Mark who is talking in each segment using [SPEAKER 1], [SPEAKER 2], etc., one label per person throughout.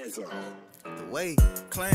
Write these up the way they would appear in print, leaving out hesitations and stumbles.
[SPEAKER 1] The way, clan.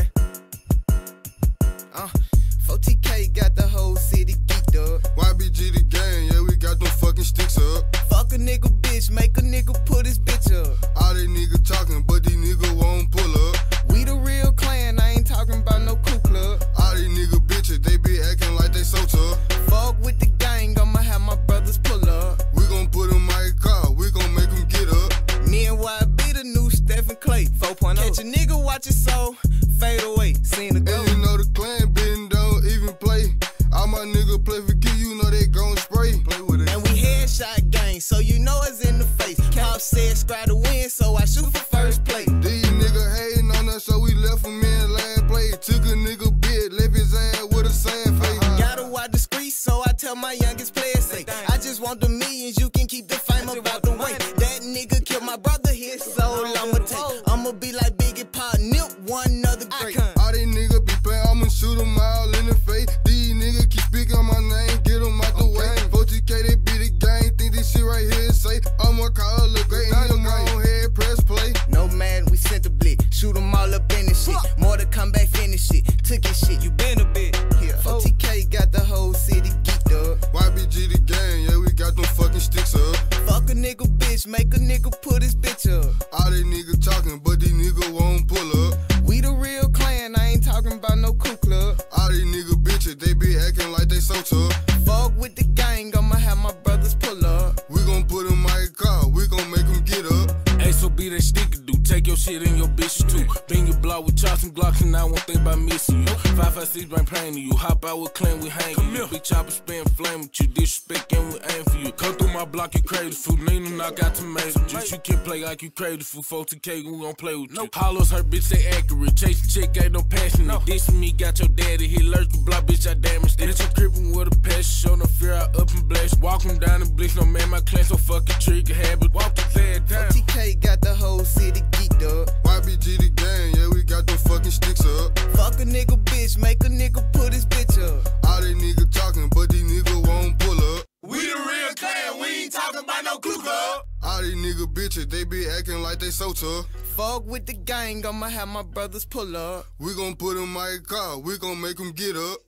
[SPEAKER 1] 4TK got the whole city geeked up.
[SPEAKER 2] YBG the gang, yeah, we got them fucking sticks up.
[SPEAKER 1] Fuck a nigga bitch, make a nigga put his bitch up.
[SPEAKER 2] All they niggas talking, but these niggas won't pull up.
[SPEAKER 1] We the real clan, I ain't talking about no crew club.
[SPEAKER 2] All these niggas bitches, they be acting like they so tough.
[SPEAKER 1] Fuck with the gang, I'ma have my brothers pull up.
[SPEAKER 2] We gon' put them in a car, we gon' make them get up.
[SPEAKER 1] Me and YB the new Stephen Clay 4.0. Catch a nigga, watch his soul fade away. Seen the go.
[SPEAKER 2] And you know the clan been don't even play. All my niggas play for key, you know they gon' spray. Play with it.
[SPEAKER 1] And we headshot gang, so you know it's in the face. Cops said scry to win, so I shoot for first place.
[SPEAKER 2] These niggas hating on us, so we left them in last play. Took a nigga bit, left his ass with a sad face.
[SPEAKER 1] Gotta watch the streets, so I tell my youngest players, say, I just want the millions, you can keep the fame about the way. That nigga killed my brother, his soul I'ma take. I'ma be like Biggie Pop, Nip, one other great.
[SPEAKER 2] All these niggas be playing, I'ma shoot them all in the face. These niggas keep speaking my name, get them out the way. 4TK, they be the gang, think this shit right here is safe. I'ma call it look great, now them on head, press play.
[SPEAKER 1] No man, we sent the blick, shoot them all up in this shit. More to come back, finish it, took his shit, you been a bit. Here, 4TK got the whole city geeked up.
[SPEAKER 2] YBG the gang, yeah, we got them fucking sticks up.
[SPEAKER 1] Fuck a nigga bitch, make a nigga put his bitch up.
[SPEAKER 2] All they niggas talking, but these niggas won't pull up.
[SPEAKER 1] We the real clan, I ain't talking about no crew club.
[SPEAKER 2] All these niggas bitches, they be acting like they so tough.
[SPEAKER 1] Fuck with the gang, I'ma have my brothers pull up.
[SPEAKER 2] We gon' put them in a car, we gon' make them get up.
[SPEAKER 3] Hey, so be that sticker do. Take your shit and your bitches too. Bang your block with chops and Glocks and I won't think about missing you. 556 bring pain to you. Hop out with clan, we hang you. Big chopper spin flame with you. Disrespect and we aim for you. Come through my block, you crazy food. Nina knock out tomato juice. You can play like you crazy food. 4TK, we gon' play with you. Hollows hurt, bitch, they accurate. Chase the chick, ain't no passion. Dissing me, got your daddy. He lurch the block, bitch, I damaged it. Bitch, I'm crippin' with a passion. Show no fear, I up and blast. Walkin' down the blitz, no man, my clan so fucking trigger habit. Walk the head down.
[SPEAKER 1] 4TK got the whole city geeked up.
[SPEAKER 2] YBG the gang, yeah, we got them fucking sticks up.
[SPEAKER 1] Fuck a nigga bitch, make a nigga put his bitch up.
[SPEAKER 2] All they niggas talking, but these niggas won't pull up.
[SPEAKER 3] We the real clan, we ain't talking about no crew club.
[SPEAKER 2] All these niggas bitches, they be acting like they so tough.
[SPEAKER 1] Fuck with the gang, I'ma have my brothers pull up.
[SPEAKER 2] We gon' put them in a car, we gon' make them get up.